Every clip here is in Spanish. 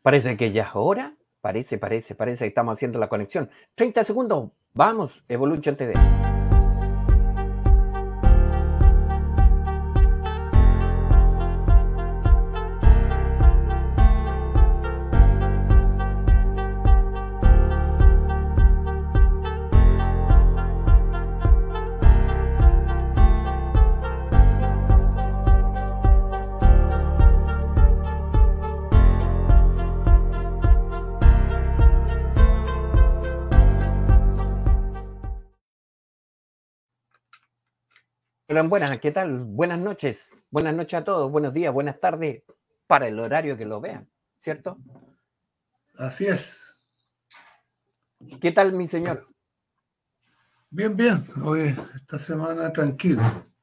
Parece que ya es hora. Parece que estamos haciendo la conexión. 30 segundos. Vamos, Evolution TV. Buenas, ¿qué tal? Buenas noches a todos, buenos días, buenas tardes, para el horario que lo vean, ¿cierto? Así es. ¿Qué tal, mi señor? Bien, bien. Hoy, esta semana tranquilo.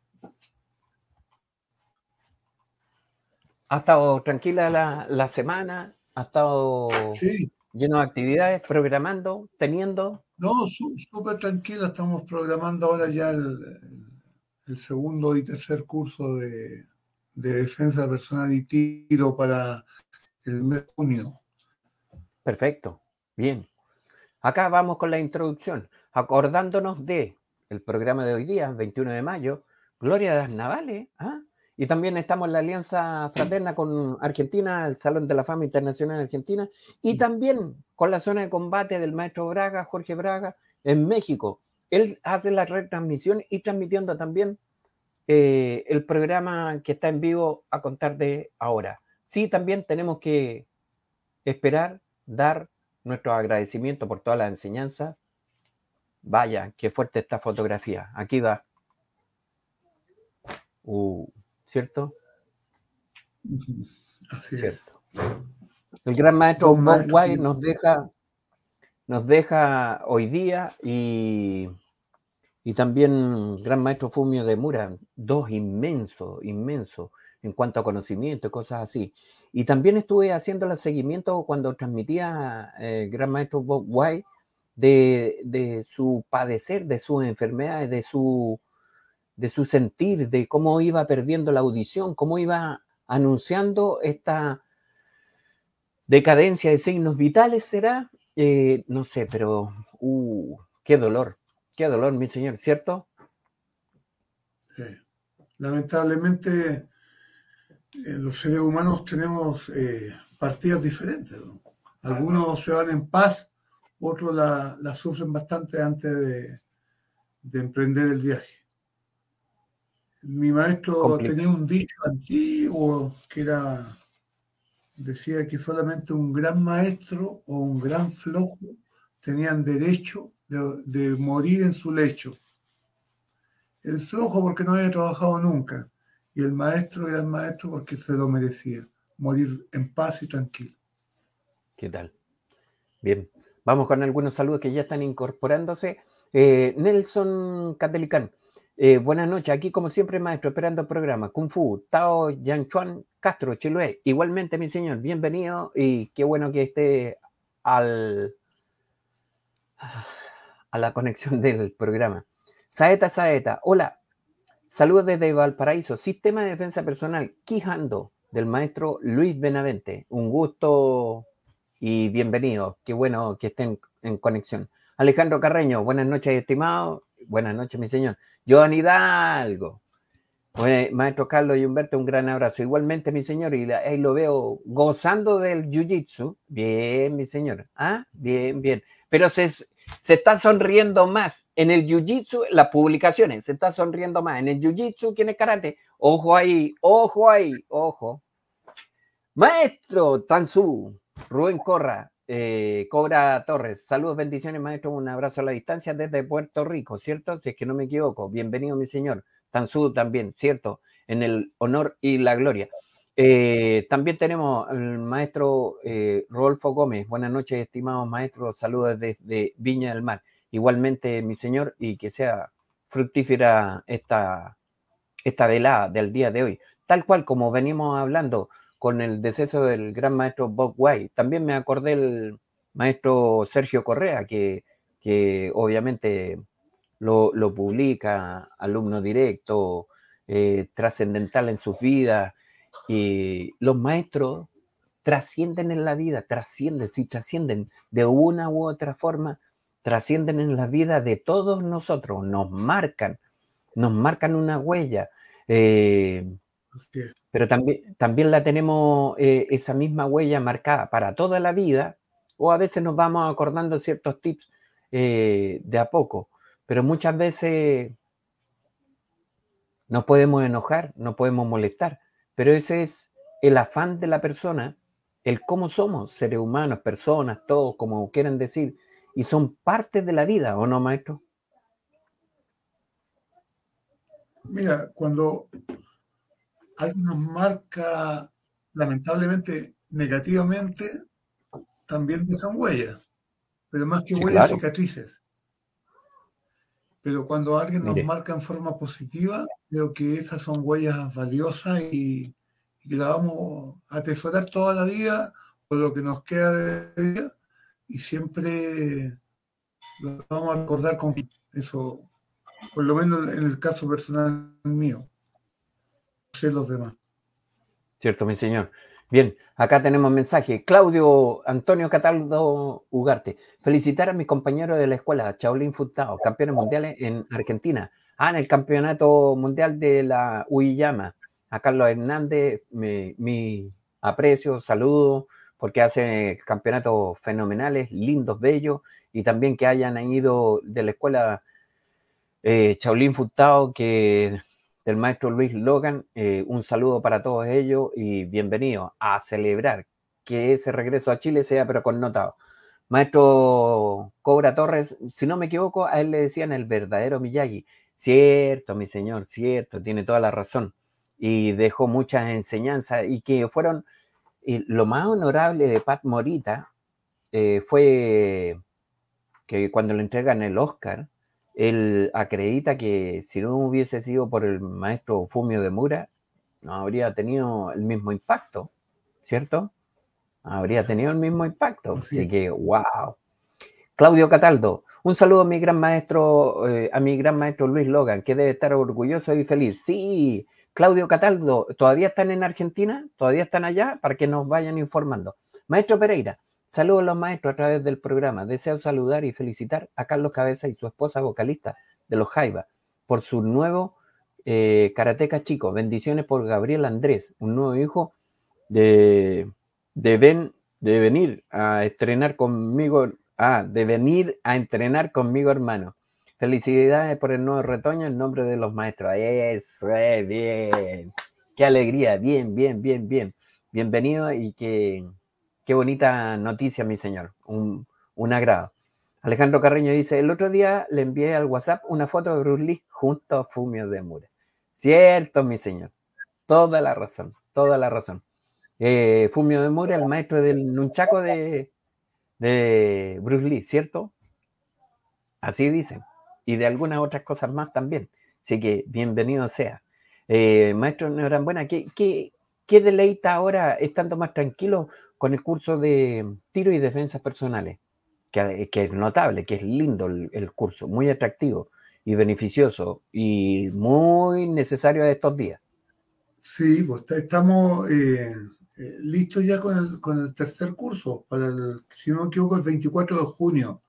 ¿Ha estado tranquila la semana? ¿Ha estado lleno de actividades, programando, teniendo? No, súper tranquila. Estamos programando ahora ya el segundo y tercer curso de defensa personal y tiro para el mes de junio. Perfecto, bien. Acá vamos con la introducción, acordándonos de el programa de hoy día, 21 de mayo, Gloria de las Navales, ¿ah? Y también estamos en la alianza fraterna con Argentina, el Salón de la Fama Internacional de Argentina, y también con la zona de combate del maestro Braga, Jorge Braga, en México. Él hace la retransmisión y transmitiendo también el programa que está en vivo a contar de ahora. Sí, también tenemos que esperar, dar nuestro agradecimiento por toda la enseñanza. Vaya, qué fuerte esta fotografía. Aquí va. ¿Cierto? Así Cierto. Es. El gran maestro Bob White nos deja hoy día y también gran maestro Fumio de Mura, dos inmensos en cuanto a conocimiento y cosas así. Y también estuve haciendo el seguimiento cuando transmitía el gran maestro Bob White de su padecer, de sus enfermedades, de su sentir, de cómo iba perdiendo la audición, cómo iba anunciando esta decadencia de signos vitales, ¿será? No sé, pero qué dolor, mi señor, ¿cierto? Sí. Lamentablemente, los seres humanos tenemos partidas diferentes, ¿no? Algunos se van en paz, otros la sufren bastante antes de emprender el viaje. Mi maestro tenía un dicho antiguo que decía que solamente un gran maestro o un gran flojo tenían derecho de morir en su lecho. El flojo porque no había trabajado nunca, y el maestro era el maestro porque se lo merecía, morir en paz y tranquilo. ¿Qué tal? Bien, vamos con algunos saludos que ya están incorporándose. Nelson Catelicán, buenas noches, aquí como siempre maestro, esperando el programa. Kung Fu, Tao Yanchuan Castro, Chiloé. Igualmente, mi señor, bienvenido y qué bueno que esté a la conexión del programa. Saeta, hola, saludos desde Valparaíso, Sistema de Defensa Personal, Quijando, del maestro Luis Benavente. Un gusto y bienvenido. Qué bueno que estén en conexión. Alejandro Carreño, buenas noches, estimado. Buenas noches, mi señor. Joan Hidalgo. Bueno, maestro Carlos y Humberto, un gran abrazo. Igualmente, mi señor, y ahí lo veo gozando del jiu-jitsu. Bien, mi señor. Ah, bien. Pero se está sonriendo más en el jiu-jitsu, las publicaciones, se está sonriendo más en el jiu-jitsu que en el karate. Ojo ahí. Maestro Tanzú, Rubén Cobra Torres, saludos, bendiciones, maestro, un abrazo a la distancia desde Puerto Rico, ¿cierto? Si es que no me equivoco, bienvenido, mi señor. Tanzú también, ¿cierto? En el honor y la gloria. También tenemos al maestro Rodolfo Gómez, buenas noches, estimados maestros, saludos desde Viña del Mar. Igualmente, mi señor, y que sea fructífera esta velada del día de hoy, tal cual como venimos hablando con el deceso del gran maestro Bob White. También me acordé del maestro Sergio Correa, que obviamente lo publica, alumno directo, trascendental en sus vidas. Y los maestros trascienden en la vida, si trascienden de una u otra forma, trascienden en la vida de todos nosotros, nos marcan una huella, pero también la tenemos, esa misma huella marcada para toda la vida, o a veces nos vamos acordando ciertos tips de a poco, pero muchas veces nos podemos enojar, nos podemos molestar, pero ese es el afán de la persona, el cómo somos, seres humanos, personas, todos, como quieran decir, y son parte de la vida, ¿o no, maestro? Mira, cuando alguien nos marca lamentablemente negativamente, también dejan huellas, pero más que Sí, huellas, claro. cicatrices. Pero cuando alguien nos Mire, marca en forma positiva, creo que esas son huellas valiosas y que las vamos a atesorar toda la vida por lo que nos queda de vida y siempre lo vamos a recordar con eso, por lo menos en el caso personal mío, no sé los demás. cierto, mi señor. Bien, acá tenemos mensaje. Claudio Antonio Cataldo Ugarte. Felicitar a mis compañeros de la escuela, Shaolin Futao, campeones mundiales en Argentina. En el campeonato mundial de la Uyama. A Carlos Hernández, mi aprecio, saludo, porque hace campeonatos fenomenales, lindos, bellos, y también que hayan ido de la escuela Shaolin Futao, que del maestro Luis Logan, un saludo para todos ellos y bienvenidos a celebrar que ese regreso a Chile sea pero connotado. Maestro Cobra Torres, si no me equivoco, a él le decían el verdadero Miyagi. Cierto, mi señor, cierto, tiene toda la razón. Y dejó muchas enseñanzas y que fueron, y lo más honorable de Pat Morita fue que cuando le entregan el Oscar, él acredita que si no hubiese sido por el maestro Fumio Demura, no habría tenido el mismo impacto, ¿cierto? Habría tenido el mismo impacto. Así que, wow. Claudio Cataldo, un saludo a mi gran maestro Luis Logan, que debe estar orgulloso y feliz. Sí, Claudio Cataldo, ¿todavía están en Argentina? ¿Todavía están allá? Para que nos vayan informando. Maestro Pereira, saludos a los maestros a través del programa. Deseo saludar y felicitar a Carlos Cabeza y su esposa vocalista de Los Jaivas por su nuevo Karateka Chico. Bendiciones por Gabriel Andrés, un nuevo hijo de venir a estrenar conmigo, de venir a entrenar conmigo, hermano. Felicidades por el nuevo retoño en nombre de los maestros. Eso es bien. Qué alegría. Bien, bien, bien, bien. Bienvenido y qué bonita noticia, mi señor. Un agrado. Alejandro Carreño dice, el otro día le envié al WhatsApp una foto de Bruce Lee junto a Fumio Demura. Cierto, mi señor. Toda la razón, toda la razón. Fumio Demura, el maestro del nunchaku de Bruce Lee, ¿cierto? Así dicen. Y de algunas otras cosas más también. Así que bienvenido sea. Maestro Norambuena, ¿qué deleita ahora estando más tranquilo con el curso de tiro y defensas personales? Que es notable, que es lindo el curso, muy atractivo y beneficioso y muy necesario de estos días. Sí, pues estamos listos ya con el tercer curso, para si no me equivoco, el 24 de junio,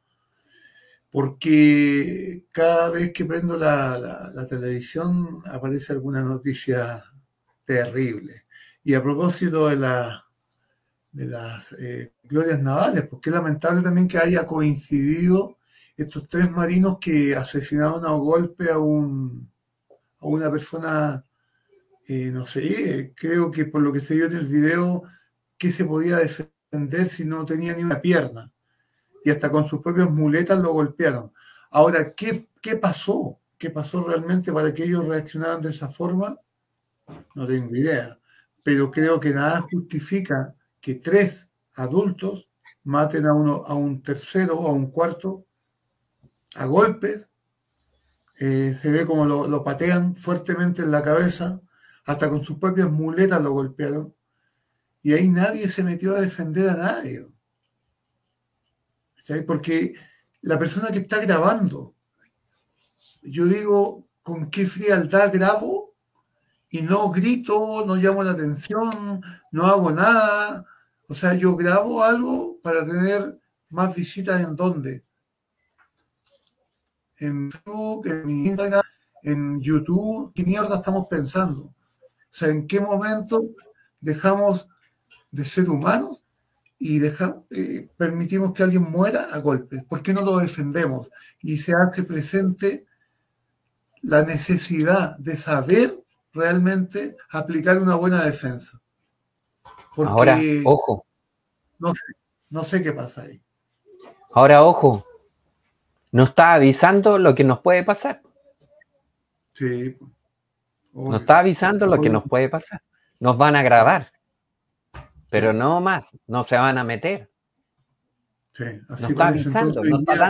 porque cada vez que prendo la televisión aparece alguna noticia terrible. Y a propósito de las glorias navales, porque es lamentable también que haya coincidido estos tres marinos que asesinaron a golpe a una persona, no sé, creo que por lo que se vio en el video, ¿qué se podía defender si no tenía ni una pierna? Y hasta con sus propias muletas lo golpearon. Ahora, ¿qué pasó? ¿Qué pasó realmente para que ellos reaccionaran de esa forma? No tengo idea. Pero creo que nada justifica que tres adultos maten a un tercero o a un cuarto a golpes. Se ve como lo patean fuertemente en la cabeza, hasta con sus propias muletas lo golpearon. Y ahí nadie se metió a defender a nadie. ¿Sí? Porque la persona que está grabando, yo digo, ¿con qué frialdad grabo? Y no grito, no llamo la atención, no hago nada. O sea, yo grabo algo para tener más visitas en dónde. En Facebook, en mi Instagram, en YouTube. ¿Qué mierda estamos pensando? O sea, ¿en qué momento dejamos de ser humanos y permitimos que alguien muera a golpes? ¿Por qué no lo defendemos? Y se hace presente la necesidad de saber realmente aplicar una buena defensa. Porque ahora, ojo. No sé qué pasa ahí. Ahora, ojo. Nos está avisando lo que nos puede pasar. Sí. Obvio. Nos está avisando lo que nos puede pasar. Nos van a grabar. Pero no más. No se van a meter. Sí, así nos está avisando. Nos está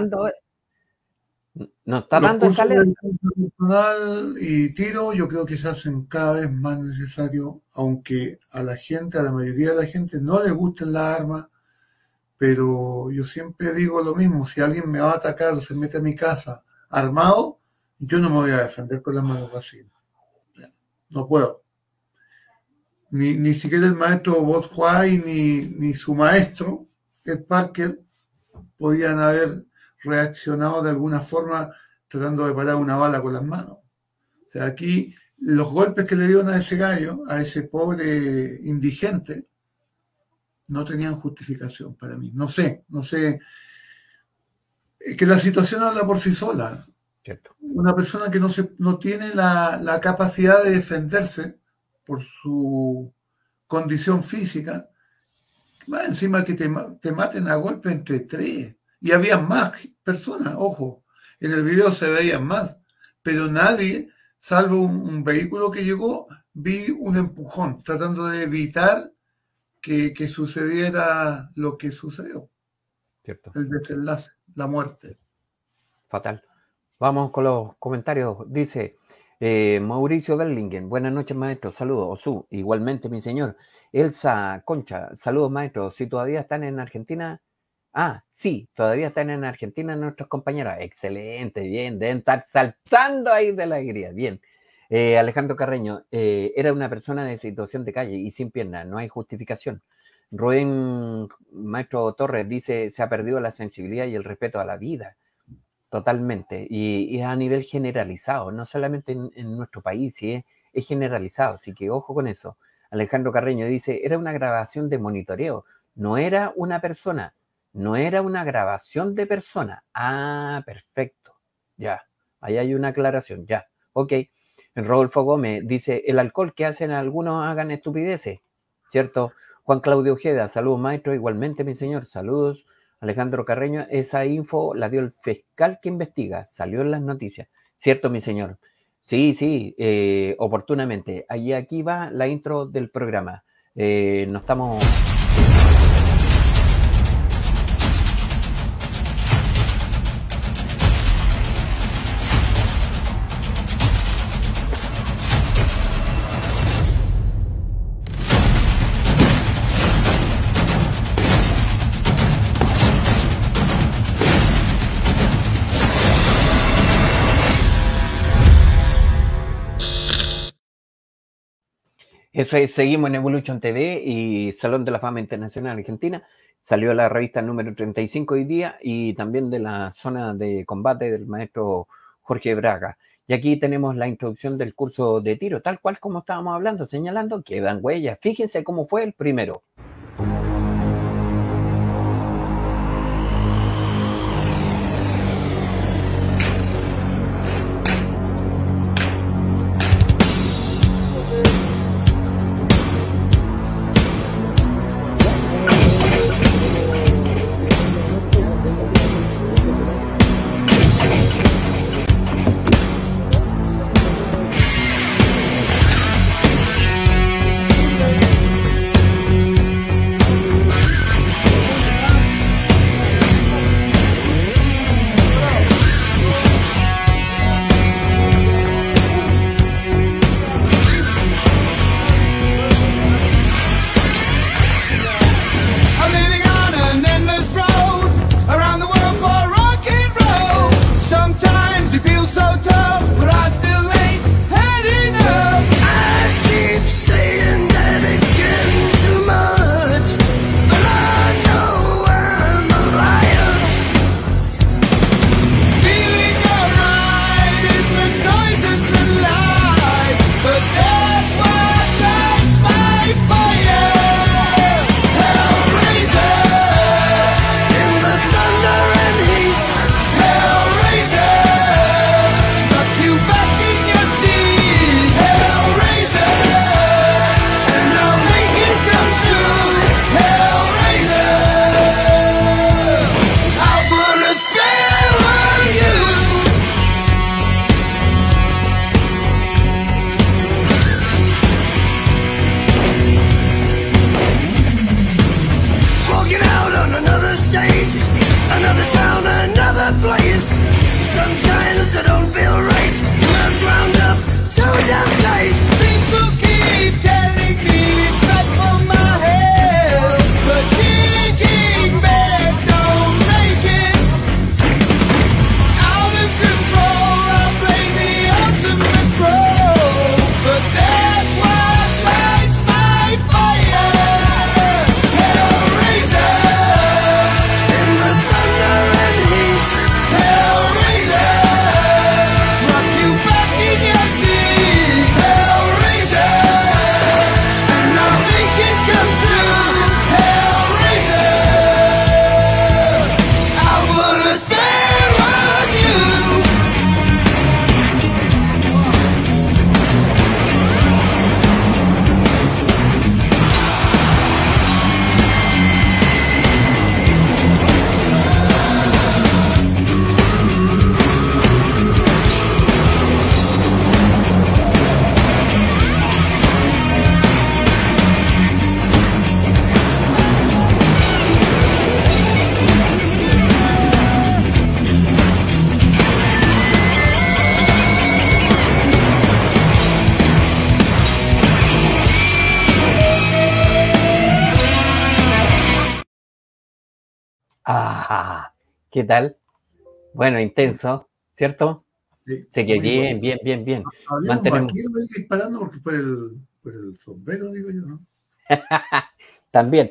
dando esa alerta. Personal y tiro, yo creo que se hacen cada vez más necesarios, aunque a la mayoría de la gente no le gusten las armas, pero yo siempre digo lo mismo: si alguien me va a atacar o se mete a mi casa armado, yo no me voy a defender con las manos vacías. No puedo. Ni siquiera el maestro Bob White ni su maestro, Ed Parker, podían haber reaccionado de alguna forma tratando de parar una bala con las manos. O sea, aquí los golpes que le dieron a ese gallo, a ese pobre indigente, no tenían justificación para mí. No sé. Que la situación habla por sí sola. Cierto. Una persona que no tiene la capacidad de defenderse por su condición física, más encima que te maten a golpe entre 3. Y había más personas, ojo, en el video se veían más, pero nadie, salvo un vehículo que llegó, vi un empujón, tratando de evitar que sucediera lo que sucedió. Cierto. El desenlace, la muerte. Fatal. Vamos con los comentarios. Dice Mauricio Berlingen, buenas noches, maestro, saludos. Osu, igualmente, mi señor. Elsa Concha, saludos, maestro. Si todavía están en Argentina... sí, todavía están en Argentina nuestras compañeras. Excelente, bien, deben estar saltando ahí de la alegría. Bien. Alejandro Carreño, era una persona de situación de calle y sin piernas, no hay justificación. Rubén Maestro Torres dice, se ha perdido la sensibilidad y el respeto a la vida. Totalmente. Y es a nivel generalizado, no solamente en nuestro país, ¿sí? Es generalizado, así que ojo con eso. Alejandro Carreño dice, era una grabación de monitoreo, no era una persona. No era una grabación de persona. Perfecto. Ya. Ahí hay una aclaración. Ya. Ok. Rodolfo Gómez dice, el alcohol que hacen algunos hagan estupideces. ¿Cierto? Juan Claudio Ojeda, saludos, maestro. Igualmente, mi señor. Saludos. Alejandro Carreño, esa info la dio el fiscal que investiga. Salió en las noticias. ¿Cierto, mi señor? Sí, oportunamente. Aquí va la intro del programa. No estamos... Eso es, seguimos en Evolution TV y Salón de la Fama Internacional Argentina. Salió la revista número 35 hoy día y también de la zona de combate del maestro Jorge Braga. Y aquí tenemos la introducción del curso de tiro, tal cual como estábamos hablando, señalando, quedan huellas. Fíjense cómo fue el primero. close. Sometimes I don't feel right. Man's round up, so damn tight. People keep telling me it's bad for my health, but digging back don't make it. Out of control, I blame the ultimate pro, but that's what lights my fire. Hellraiser, in the thunder and heat. Hellraiser, rock you back in your seat. Hellraiser, and I'll make it come true. Hellraiser, I'll put a spell on you. Ah, ¿qué tal? Bueno, intenso, ¿cierto? Sí, Sé que muy bien, bueno. bien, bien. Había un Mantenemos. vaquero ahí disparando porque por el sombrero, digo yo, ¿no? También.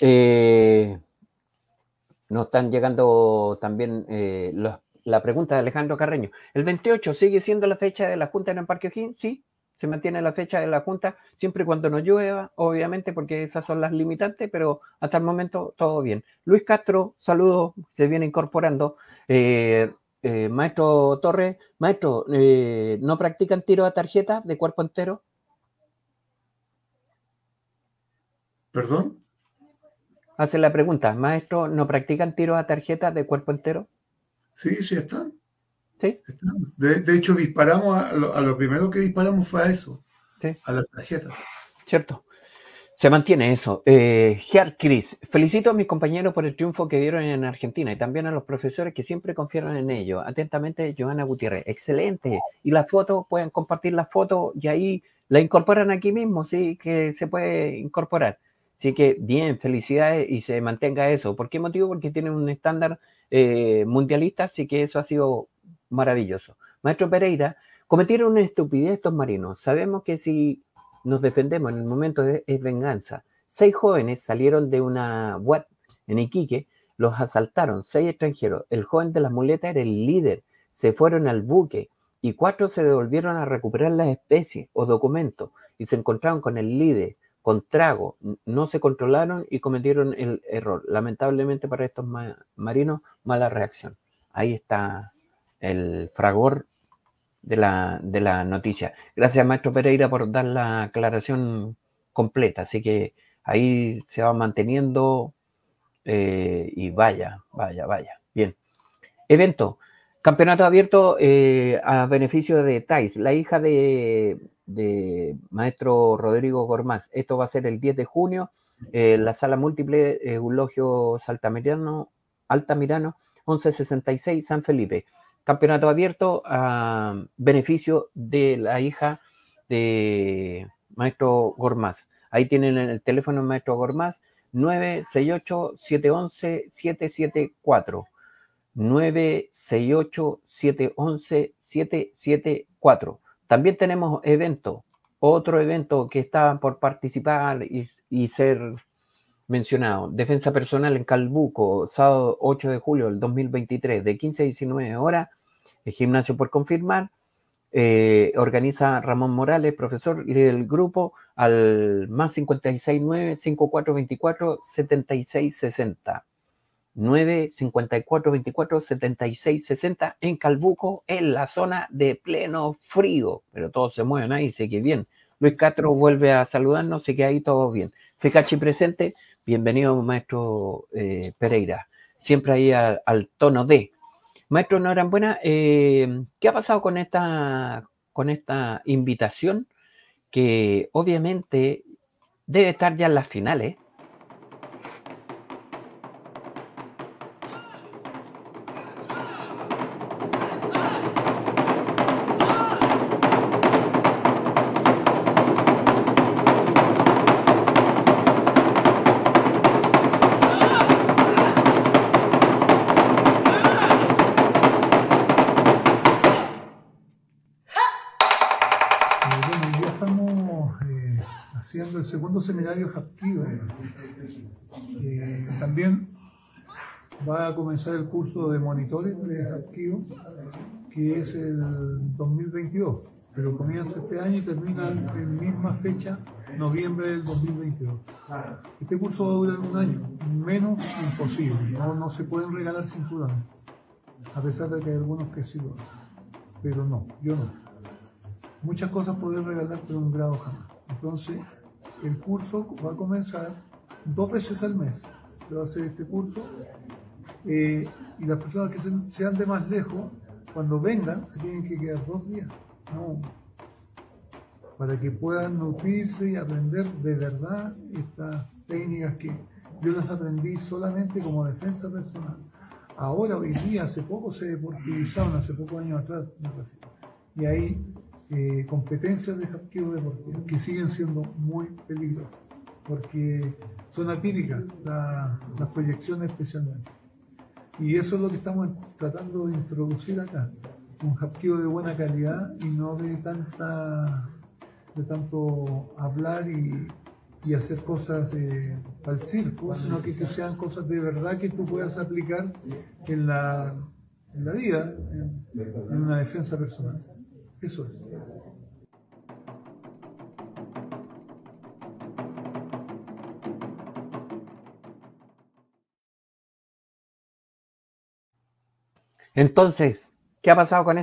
Nos están llegando también la pregunta de Alejandro Carreño. ¿El 28 sigue siendo la fecha de la Junta en el Parque O'Higgins? Sí, se mantiene la fecha de la Junta, siempre y cuando no llueva, obviamente, porque esas son las limitantes, pero hasta el momento todo bien. Luis Castro, saludos, se viene incorporando. Maestro Torres, maestro, ¿no practican tiro a tarjeta de cuerpo entero? ¿Perdón? Hace la pregunta, maestro, ¿no practican tiro a tarjeta de cuerpo entero? Sí, sí están. Sí. Están. De hecho, disparamos a lo primero que disparamos fue a eso, Sí. a la tarjeta. Cierto. Se mantiene eso. Gear Chris, felicito a mis compañeros por el triunfo que dieron en Argentina y también a los profesores que siempre confiaron en ello. Atentamente, Joana Gutiérrez. Excelente. Y la foto, pueden compartir la foto y ahí la incorporan aquí mismo, sí, que se puede incorporar. Así que bien, felicidades y se mantenga eso. ¿Por qué motivo? Porque tiene un estándar mundialista, así que eso ha sido maravilloso. Maestro Pereira, cometieron una estupidez estos marinos. Sabemos que si nos defendemos en el momento es venganza. 6 jóvenes salieron de una web en Iquique, los asaltaron, 6 extranjeros. El joven de las muletas era el líder. Se fueron al buque y 4 se devolvieron a recuperar las especies o documentos y se encontraron con el líder, con trago. No se controlaron y cometieron el error. Lamentablemente para estos marinos, mala reacción. Ahí está el fragor de la noticia. Gracias, maestro Pereira, por dar la aclaración completa. Así que ahí se va manteniendo y vaya. Bien. Evento. Campeonato abierto a beneficio de Thais, la hija de maestro Rodrigo Gormaz. Esto va a ser el 10 de junio. La sala múltiple Eulogio Altamirano, 1166, San Felipe. Campeonato abierto a beneficio de la hija de maestro Gormaz. Ahí tienen el teléfono del maestro Gormaz, 968-711-774. 968-711-774. También tenemos eventos, otro evento que está por participar y ser mencionado. Defensa personal en Calbuco, sábado 8 de julio del 2023, de 15 a 19 horas. El gimnasio por confirmar. Organiza Ramón Morales, profesor del grupo, al más 569-5424-7660. 954-24-7660 en Calbuco, en la zona de pleno frío, pero todos se mueven ahí, sé que bien. Luis Castro vuelve a saludarnos, sé que ahí todo bien. Fecachi presente, bienvenido maestro Pereira, siempre ahí al tono de. Maestro Norambuena, ¿qué ha pasado con esta invitación? Que obviamente debe estar ya en las finales. siendo el segundo seminario Hapkido. También va a comenzar el curso de monitores de Hapkido, que es el 2022, pero comienza este año y termina en misma fecha, noviembre del 2022. Este curso va a durar un año, menos imposible, no se pueden regalar cinturones, a pesar de que hay algunos que sí lo hacen, pero no, yo no. Muchas cosas pueden regalar, pero un grado jamás. Entonces, el curso va a comenzar 2 veces al mes. Se va a hacer este curso y las personas que sean de más lejos, cuando vengan, se tienen que quedar 2 días, no, para que puedan nutrirse y aprender de verdad estas técnicas que yo las aprendí solamente como defensa personal. Ahora, hoy día, hace poco se deportivizaron, hace pocos años atrás, y hay competencias de Hapkido deportivo que siguen siendo muy peligrosas, porque son atípicas las proyecciones especialmente. Y eso es lo que estamos tratando de introducir acá, un Hapkido de buena calidad y no de tanto hablar y hacer cosas para el circo, sino que sean cosas de verdad que tú puedas aplicar en la vida, en una defensa personal. Eso es. Entonces, ¿qué ha pasado con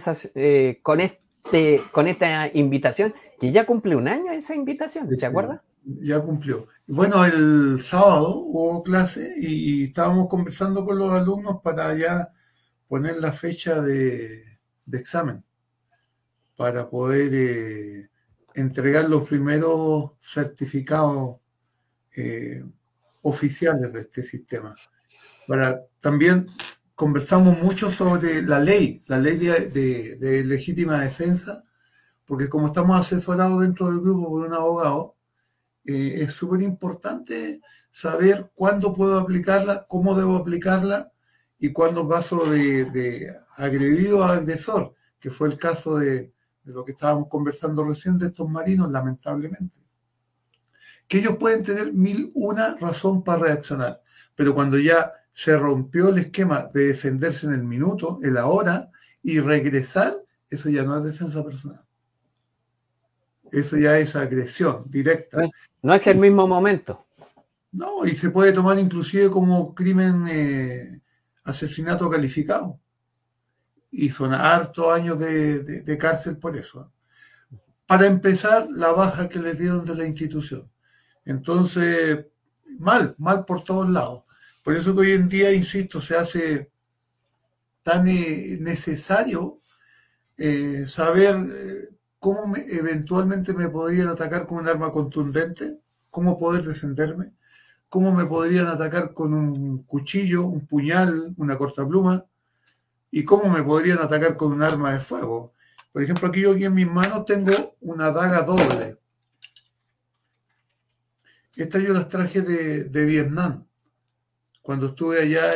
con esta invitación? Que ya cumple un año esa invitación, ¿se acuerda? Ya cumplió. Bueno, el sábado hubo clase y estábamos conversando con los alumnos para ya poner la fecha de examen, para poder entregar los primeros certificados oficiales de este sistema. También conversamos mucho sobre la ley de legítima defensa, porque como estamos asesorados dentro del grupo por un abogado, es súper importante saber cuándo puedo aplicarla, cómo debo aplicarla y cuándo paso de agredido a agresor, que fue el caso de lo que estábamos conversando recién de estos marinos, lamentablemente. Que ellos pueden tener 1001 razón para reaccionar, pero cuando ya se rompió el esquema de defenderse en el minuto, en la hora, y regresar, eso ya no es defensa personal. Eso ya es agresión directa. No es el mismo momento. No, y se puede tomar inclusive como crimen, asesinato calificado. Y son hartos años de cárcel por eso. Para empezar, la baja que les dieron de la institución. Entonces, mal por todos lados. Por eso que hoy en día, insisto, se hace tan necesario saber cómo eventualmente me podrían atacar con un arma contundente, cómo poder defenderme, cómo me podrían atacar con un cuchillo, un puñal, una cortapluma, y cómo me podrían atacar con un arma de fuego. Por ejemplo, aquí en mis manos tengo una daga doble. Estas yo las traje de Vietnam, cuando estuve allá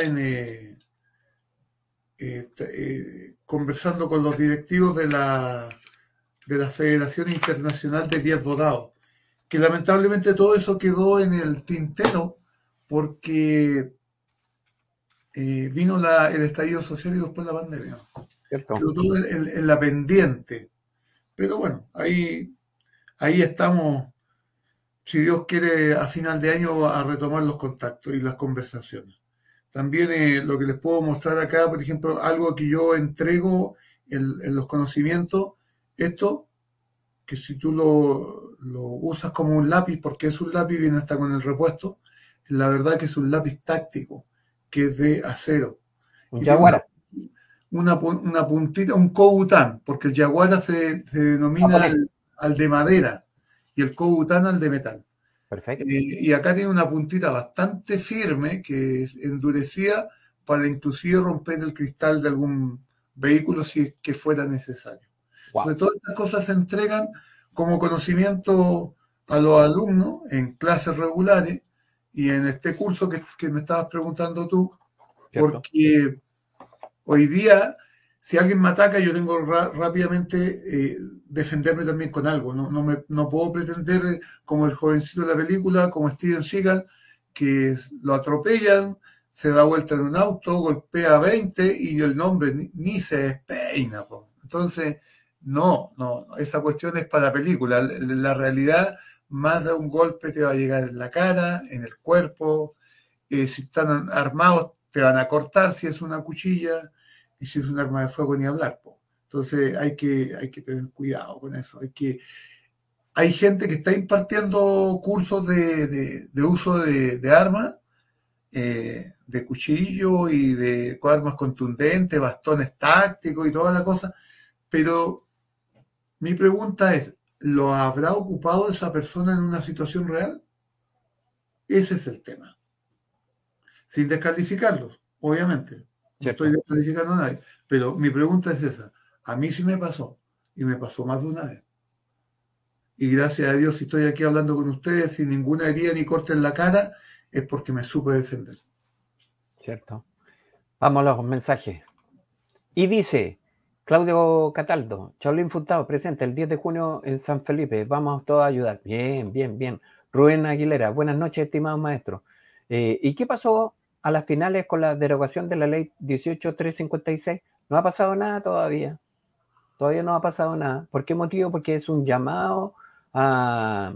conversando con los directivos de la Federación Internacional de Pies Dorados, que lamentablemente todo eso quedó en el tintero porque vino el estallido social y después la pandemia. Cierto. Quedó todo en la pendiente. Pero bueno, ahí estamos, si Dios quiere, a final de año a retomar los contactos y las conversaciones. También lo que les puedo mostrar acá, por ejemplo, algo que yo entrego en los conocimientos, esto, que si tú lo usas como un lápiz, porque es un lápiz, viene hasta con el repuesto, la verdad que es un lápiz táctico, que es de acero. Un yaguara. Una puntita, un kobután, porque el yaguara se denomina al de madera y el kobután al de metal. Perfecto. Y acá tiene una puntita bastante firme que es endurecida para inclusive romper el cristal de algún vehículo si es que fuera necesario. Wow. Entonces, todas estas cosas se entregan como conocimiento a los alumnos en clases regulares y en este curso que me estabas preguntando tú, ¿cierto? porque hoy día si alguien me ataca, yo tengo rápidamente defenderme también con algo. No puedo pretender, como el jovencito de la película, como Steven Seagal, que lo atropellan, se da vuelta en un auto, golpea a 20 y el hombre ni se despeina. Po. Entonces, no, esa cuestión es para la película. La realidad, más de un golpe te va a llegar en la cara, en el cuerpo. Si están armados, te van a cortar si es una cuchilla. Y si es un arma de fuego, ni hablar. Po. Entonces hay que tener cuidado con eso. Hay gente que está impartiendo cursos de uso de armas, de cuchillo y de armas contundentes, bastones tácticos y toda la cosa. Pero mi pregunta es, ¿lo habrá ocupado esa persona en una situación real? Ese es el tema. Sin descalificarlos, obviamente. No estoy descalificando a nadie, pero mi pregunta es esa. A mí sí me pasó, y me pasó más de una vez. Y gracias a Dios, si estoy aquí hablando con ustedes sin ninguna herida ni corte en la cara, es porque me supe defender. Cierto. Vamos a los mensajes. Y dice, Claudio Cataldo, Chaulín Furtado, presente el 10 de junio en San Felipe. Vamos todos a ayudar. Bien, bien, bien. Rubén Aguilera, buenas noches, estimados maestros. ¿Y qué pasó a las finales con la derogación de la ley 18356? No ha pasado nada todavía. Todavía no ha pasado nada. ¿Por qué motivo? Porque es un llamado a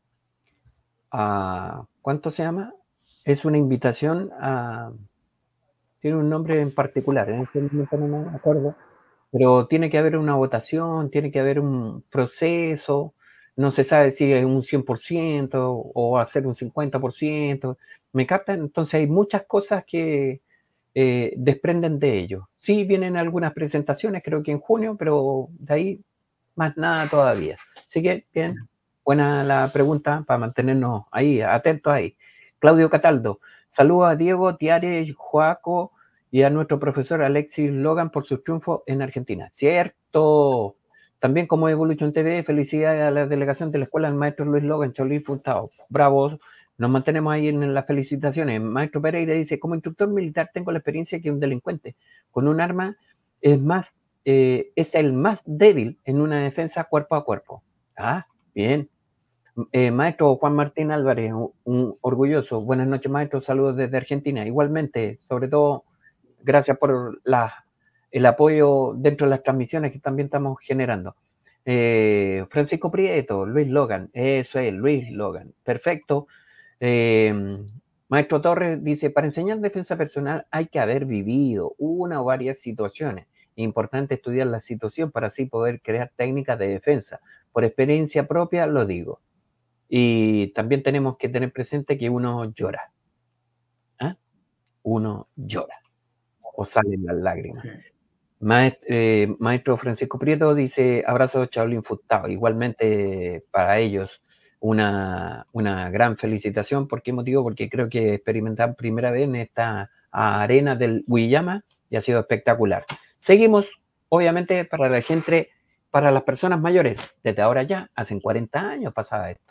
¿cuánto se llama? Es una invitación a... Tiene un nombre en particular, en este momento no me acuerdo, pero tiene que haber una votación, tiene que haber un proceso, no se sabe si es un 100% o va a ser un 50%, ¿me captan? Entonces hay muchas cosas que desprenden de ello. Sí vienen algunas presentaciones, creo que en junio, pero de ahí más nada todavía. Así que, bien, buena la pregunta para mantenernos ahí, atentos ahí. Claudio Cataldo, saludos a Diego, Tiare, Joaco y a nuestro profesor Alexis Logan por su triunfo en Argentina. Cierto. También como Evolution TV, felicidades a la delegación de la escuela del maestro Luis Logan, Chaulín Furtado. Bravo. Nos mantenemos ahí en las felicitaciones. Maestro Pereira dice, como instructor militar tengo la experiencia que un delincuente con un arma es el más débil en una defensa cuerpo a cuerpo. Ah, bien. Maestro Juan Martín Álvarez, un orgulloso. Buenas noches, maestro. Saludos desde Argentina. Igualmente, sobre todo, gracias por el apoyo dentro de las transmisiones que también estamos generando. Francisco Prieto, Luis Logan. Eso es, Luis Logan. Perfecto. Maestro Torres dice, para enseñar defensa personal hay que haber vivido una o varias situaciones. Es importante estudiar la situación para así poder crear técnicas de defensa. Por experiencia propia lo digo. Y también tenemos que tener presente que uno llora. ¿Ah? Uno llora. O salen las lágrimas. Maestro Francisco Prieto dice, abrazo Chaulín Furtado. Igualmente para ellos una gran felicitación. ¿Por qué motivo? Porque creo que experimentan primera vez en esta arena del Huillama y ha sido espectacular. Seguimos, obviamente, para la gente, para las personas mayores. Desde ahora ya, hace 40 años pasaba esto.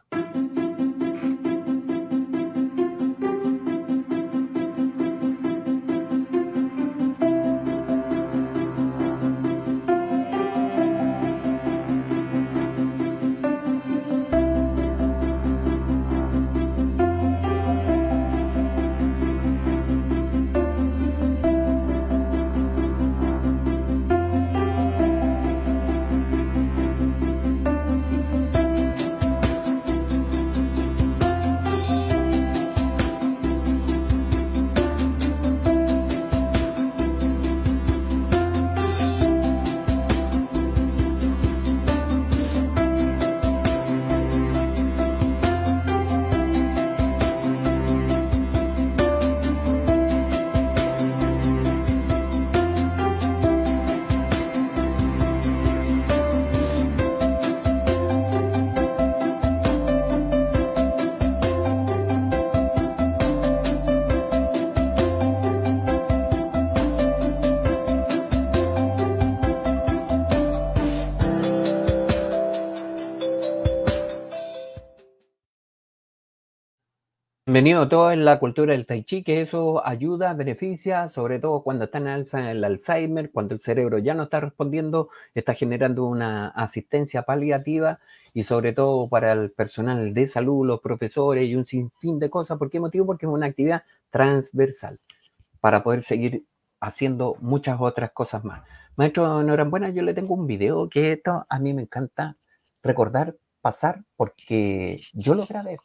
Bienvenido todo en la cultura del tai chi, que eso ayuda, beneficia, sobre todo cuando está en alza el Alzheimer, cuando el cerebro ya no está respondiendo, está generando una asistencia paliativa y sobre todo para el personal de salud, los profesores y un sinfín de cosas. ¿Por qué motivo? Porque es una actividad transversal para poder seguir haciendo muchas otras cosas más. Maestro, enhorabuena, yo le tengo un video que esto a mí me encanta recordar, pasar, porque yo lo grabé.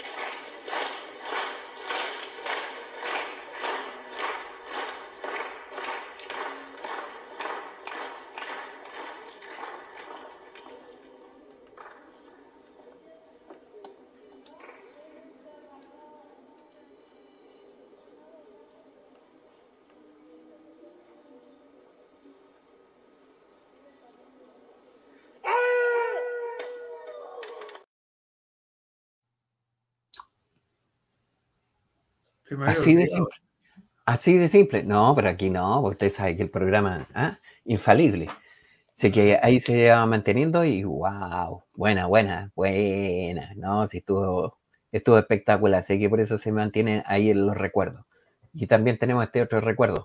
Así de simple. Así de simple. No, pero aquí no, porque usted sabe que el programa infalible. Así que ahí se va manteniendo y wow, buena. No, sí estuvo espectacular. Así que por eso se mantiene ahí en los recuerdos. Y también tenemos este otro recuerdo.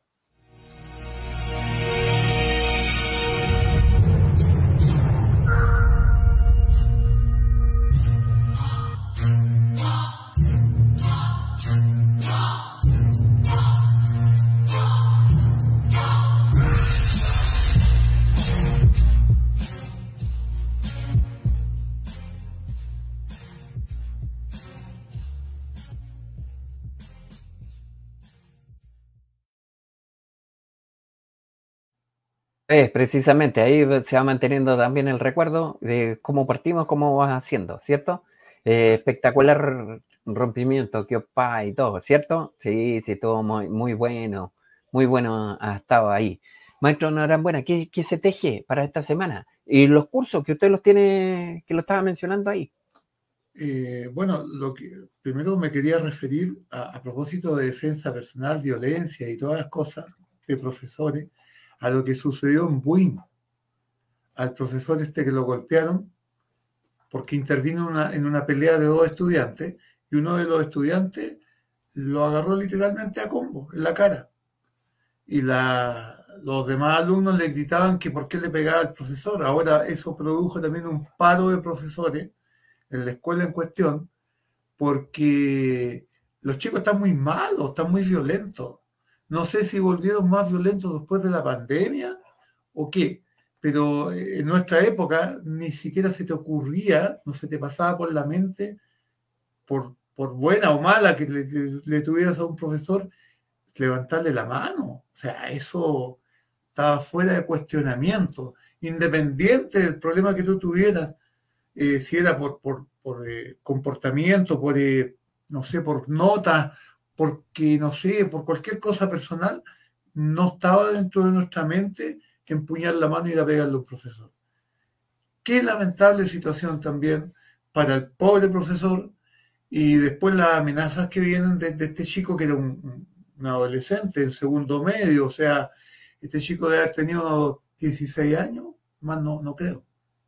Precisamente, ahí se va manteniendo también el recuerdo de cómo partimos, cómo vas haciendo, ¿cierto? Espectacular rompimiento, que opa y todo, ¿cierto? Sí, todo muy bueno ha estado ahí. Maestro, enhorabuena, ¿qué se teje para esta semana? Y los cursos que usted los tiene, que lo estaba mencionando ahí. Bueno, primero me quería referir a propósito de defensa personal, violencia y todas las cosas de profesores, a lo que sucedió en Buin, al profesor que lo golpearon porque intervino en una pelea de dos estudiantes y uno de los estudiantes lo agarró literalmente a combo en la cara. Y los demás alumnos le gritaban que por qué le pegaba al profesor. Ahora eso produjo también un paro de profesores en la escuela en cuestión, porque los chicos están muy malos, están muy violentos. No sé si volvieron más violentos después de la pandemia o qué, pero en nuestra época ni siquiera se te ocurría, no se te pasaba por la mente, por buena o mala que le tuvieras a un profesor, levantarle la mano. O sea, eso estaba fuera de cuestionamiento, independiente del problema que tú tuvieras, si era por comportamiento, no sé, por notas, porque, no sé, por cualquier cosa personal, no estaba dentro de nuestra mente que empuñar la mano y ir a pegarle a un profesor. Qué lamentable situación también para el pobre profesor, y después las amenazas que vienen de este chico que era un adolescente en segundo medio, o sea, este chico debe haber tenido unos 16 años, más no creo.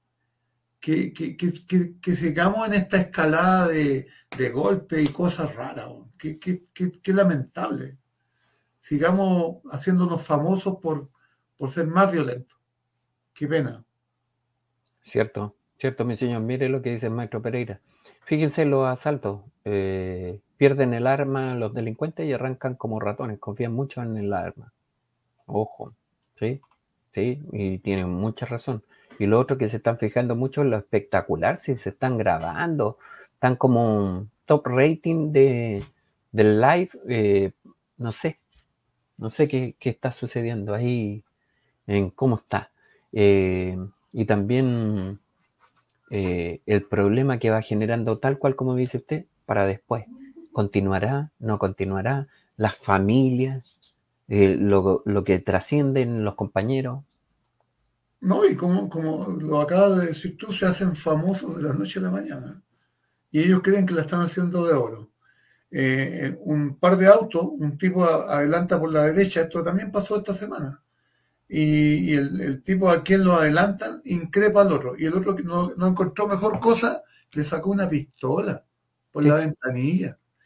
Que sigamos en esta escalada de golpes y cosas raras, qué lamentable. Sigamos haciéndonos famosos por ser más violentos. Qué pena. Cierto, mi señor. Mire lo que dice el maestro Pereira. Fíjense los asaltos. Pierden el arma los delincuentes y arrancan como ratones. Confían mucho en el arma. Ojo, sí, y tienen mucha razón. Y lo otro que se están fijando mucho en lo espectacular, si se están grabando, están como un top rating del live, no sé qué está sucediendo ahí, en cómo está. Y también el problema que va generando, tal cual como dice usted, para después. ¿Continuará? ¿No continuará? Las familias, lo que trascienden los compañeros. No, y como lo acabas de decir tú, se hacen famosos de la noche a la mañana. Y ellos creen que la están haciendo de oro. Un par de autos, un tipo adelanta por la derecha, esto también pasó esta semana. Y el tipo a quien lo adelantan increpa al otro. Y el otro que no encontró mejor cosa, le sacó una pistola por la ventanilla.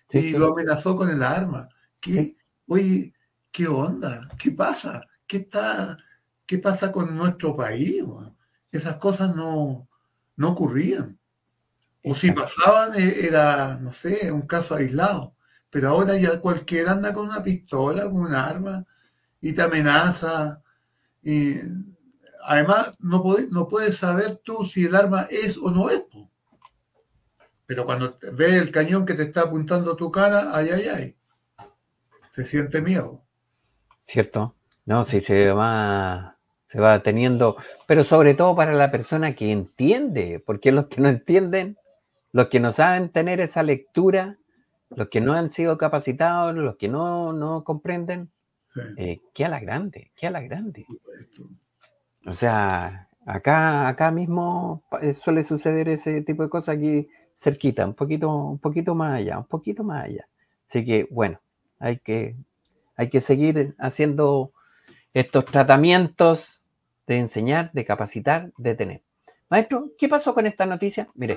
Sí, y sí. lo amenazó con el arma. Oye, ¿qué onda? ¿Qué pasa? ¿Qué pasa con nuestro país? Weón? Esas cosas no ocurrían. O si Exacto. pasaban, era, no sé, un caso aislado. Pero ahora ya cualquiera anda con una pistola, con un arma, y te amenaza. Y además, no puedes saber tú si el arma es o no es. Po. Pero cuando ves el cañón que te está apuntando a tu cara, ay, ay, ay, se siente miedo. ¿Cierto? No, sí, se va teniendo, pero sobre todo para la persona que entiende, porque los que no entienden, los que no saben tener esa lectura, los que no han sido capacitados, los que no comprenden, Sí, ¿qué a la grande? ¿Qué a la grande? esto. O sea, acá mismo suele suceder ese tipo de cosas aquí cerquita, un poquito más allá, un poquito más allá. Así que, bueno, hay que seguir haciendo estos tratamientos de enseñar, de capacitar, de tener. Maestro, ¿qué pasó con esta noticia? Mire.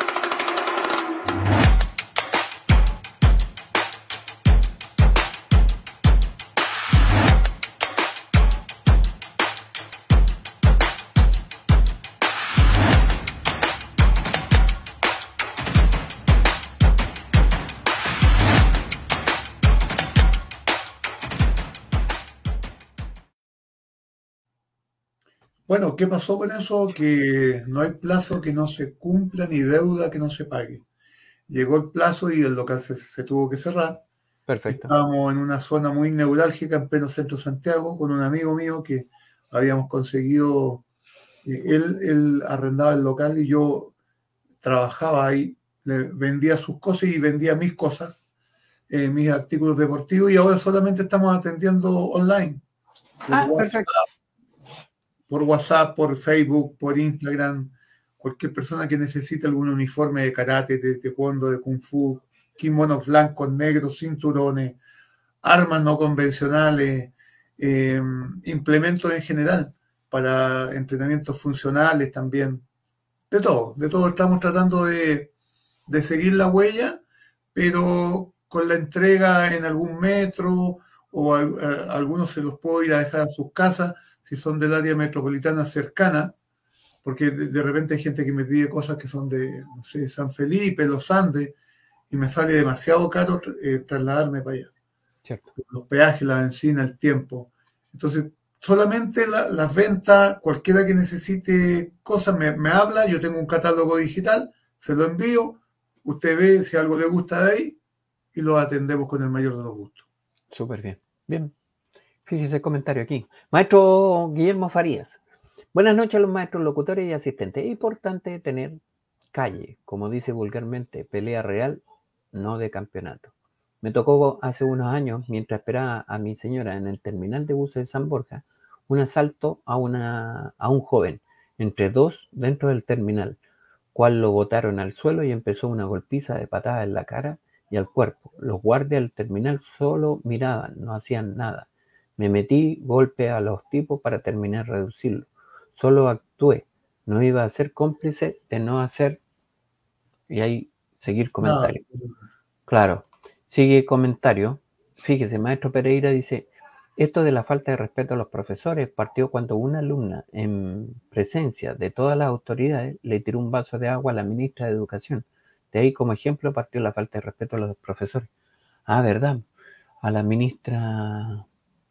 Bueno, ¿qué pasó con eso? Que no hay plazo que no se cumpla ni deuda que no se pague. Llegó el plazo y el local se tuvo que cerrar. Perfecto. Estábamos en una zona muy neurálgica en pleno centro de Santiago con un amigo mío que habíamos conseguido, él arrendaba el local y yo trabajaba ahí, le vendía sus cosas y vendía mis cosas, mis artículos deportivos y ahora solamente estamos atendiendo online, por Ah, WhatsApp, perfecto. por Facebook, por Instagram, cualquier persona que necesite algún uniforme de karate, de taekwondo, de kung fu, kimonos blancos, negros, cinturones, armas no convencionales, implementos en general para entrenamientos funcionales también. De todo estamos tratando de seguir la huella, pero con la entrega en algún metro o algunos se los puedo ir a dejar a sus casas si son del área metropolitana cercana, porque de repente hay gente que me pide cosas que son de, no sé, San Felipe, Los Andes, y me sale demasiado caro trasladarme para allá. Cierto. Los peajes, la benzina, el tiempo. Entonces, solamente las ventas, cualquiera que necesite cosas me habla, yo tengo un catálogo digital, se lo envío, usted ve si algo le gusta de ahí y lo atendemos con el mayor de los gustos. Súper bien. Bien. Fíjese el comentario aquí. Maestro Guillermo Farías. Buenas noches a los maestros locutores y asistentes. Es importante tener calle, como dice vulgarmente, pelea real, no de campeonato. Me tocó hace unos años, mientras esperaba a mi señora en el terminal de buses de San Borja, un asalto a un joven, entre dos dentro del terminal, cual lo botaron al suelo y empezó una golpiza de patadas en la cara y al cuerpo. Los guardias del terminal solo miraban, no hacían nada. Me metí golpe a los tipos para terminar de reducirlo. Solo actué, no iba a ser cómplice de no hacer. Y ahí seguir Nada, comentario. Claro, sigue comentario. Fíjese, maestro Pereira dice, esto de la falta de respeto a los profesores partió cuando una alumna, en presencia de todas las autoridades, le tiró un vaso de agua a la ministra de Educación. De ahí, como ejemplo, partió la falta de respeto a los profesores. Ah, ¿verdad? A la ministra...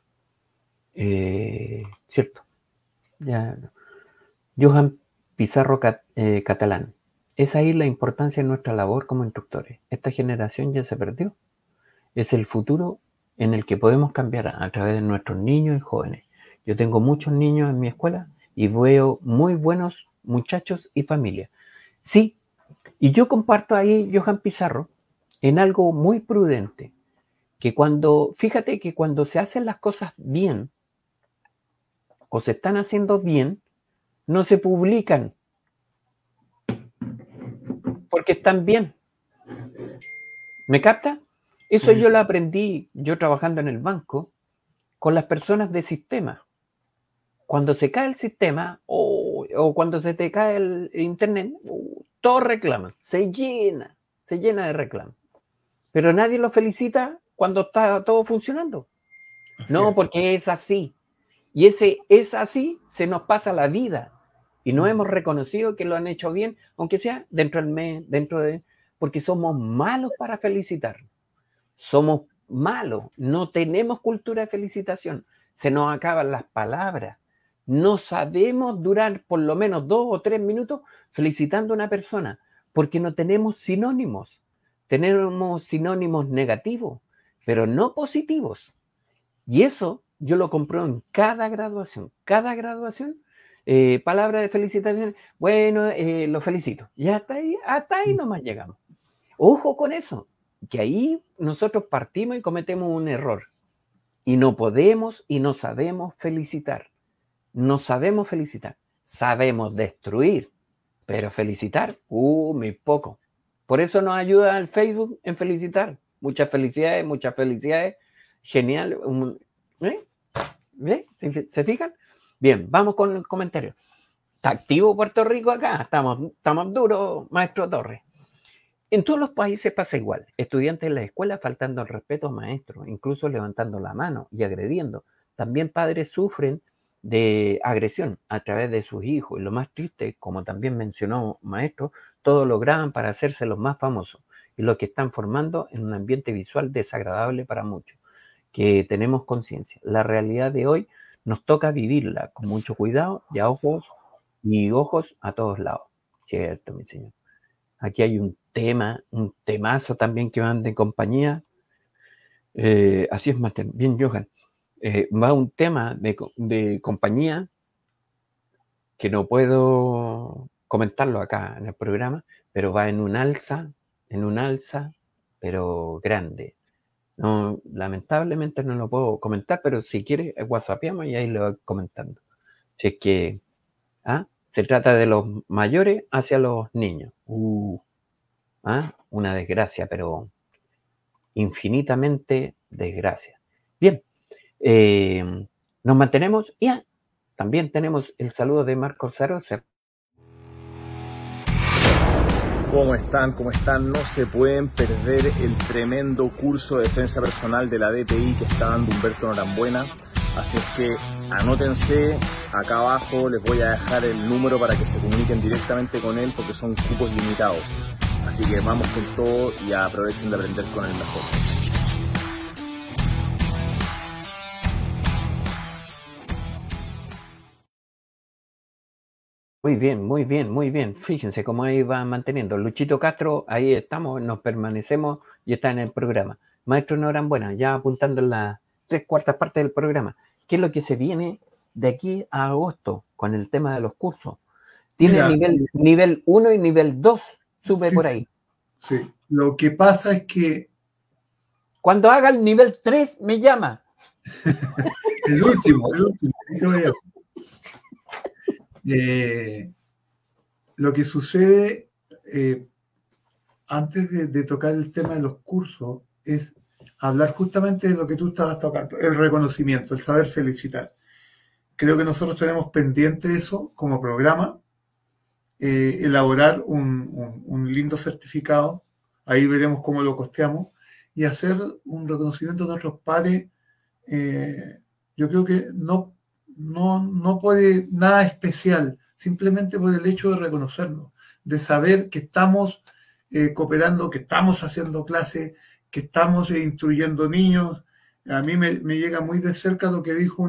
cierto. Ya. Johan Pizarro Catalán. Es ahí la importancia de nuestra labor como instructores. Esta generación ya se perdió. Es el futuro en el que podemos cambiar a través de nuestros niños y jóvenes. Yo tengo muchos niños en mi escuela y veo muy buenos muchachos y familias. Sí, y yo comparto ahí, Johan Pizarro, en algo muy prudente, que fíjate que cuando se hacen las cosas bien, o se están haciendo bien, no se publican, porque están bien. ¿Me capta? Eso yo lo aprendí yo trabajando en el banco con las personas de sistema. Cuando se cae el sistema o cuando se te cae el internet, todos reclaman, se llena de reclamos. pero nadie lo felicita cuando está todo funcionando. No, porque es así. Y ese es así, se nos pasa la vida. Y no hemos reconocido que lo han hecho bien, aunque sea dentro del mes, porque somos malos para felicitar. Somos malos, no tenemos cultura de felicitación. Se nos acaban las palabras. No sabemos durar por lo menos 2 o 3 minutos felicitando a una persona, porque no tenemos sinónimos. Tenemos sinónimos negativos, pero no positivos. Y eso yo lo compro en cada graduación. Cada graduación, palabra de felicitación, bueno, lo felicito. Y hasta ahí nomás llegamos. Ojo con eso, que ahí nosotros partimos y cometemos un error. Y no podemos y no sabemos felicitar. No sabemos felicitar. Sabemos destruir, pero felicitar, muy poco. Por eso nos ayuda el Facebook en felicitar. Muchas felicidades, muchas felicidades. Genial. ¿Se fijan? Bien, vamos con el comentario. Está activo Puerto Rico acá. Estamos duros, maestro Torres. En todos los países pasa igual. Estudiantes en la escuela faltando al respeto a maestros, incluso levantando la mano y agrediendo. También padres sufren de agresión a través de sus hijos. Y lo más triste, como también mencionó maestro, todo lo graban para hacerse los más famosos y lo que están formando en un ambiente visual desagradable para muchos, que tenemos conciencia. La realidad de hoy nos toca vivirla con mucho cuidado y ojos a todos lados. Cierto, mi señor. Aquí hay un temazo también que van de compañía. Así es, Master. Bien, Johan. Va un tema de compañía que no puedo comentarlo acá en el programa, pero va en un alza, pero grande. No, lamentablemente no lo puedo comentar, pero si quiere, whatsappiamos y ahí lo voy comentando. Si es que se trata de los mayores hacia los niños. Una desgracia, pero infinitamente desgracia. Bien, nos mantenemos y también tenemos el saludo de Marcos Zarosa. ¿Cómo están? ¿Cómo están? No se pueden perder el tremendo curso de defensa personal de la DPI que está dando Humberto Norambuena. Así es que anótense, acá abajo les voy a dejar el número para que se comuniquen directamente con él porque son cupos limitados. Así que vamos con todo y aprovechen de aprender con el mejor. Muy bien, muy bien, muy bien. Fíjense cómo ahí va manteniendo. Luchito Castro, ahí estamos, nos permanecemos y está en el programa. Maestro Norambuena, ya apuntando en las 3/4 partes del programa. ¿Qué es lo que se viene de aquí a agosto con el tema de los cursos? Tiene nivel 1 y nivel 2, sube por ahí. Sí, lo que pasa es que... Cuando haga el nivel 3, me llama. el último. Lo que sucede antes de tocar el tema de los cursos es hablar justamente de lo que tú estabas tocando, el reconocimiento, el saber felicitar. Creo que nosotros tenemos pendiente eso como programa, elaborar un lindo certificado, ahí veremos cómo lo costeamos, y hacer un reconocimiento de nuestros pares. Yo creo que no por nada especial, simplemente por el hecho de reconocernos, de saber que estamos cooperando, que estamos haciendo clases, que estamos instruyendo niños. A mí me llega muy de cerca lo que dijo